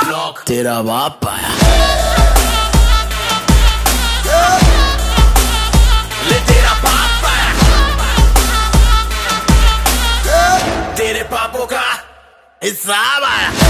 तेरा बाप आया। ले तेरा बाप आया, तेरे पापों का हिसाब आया।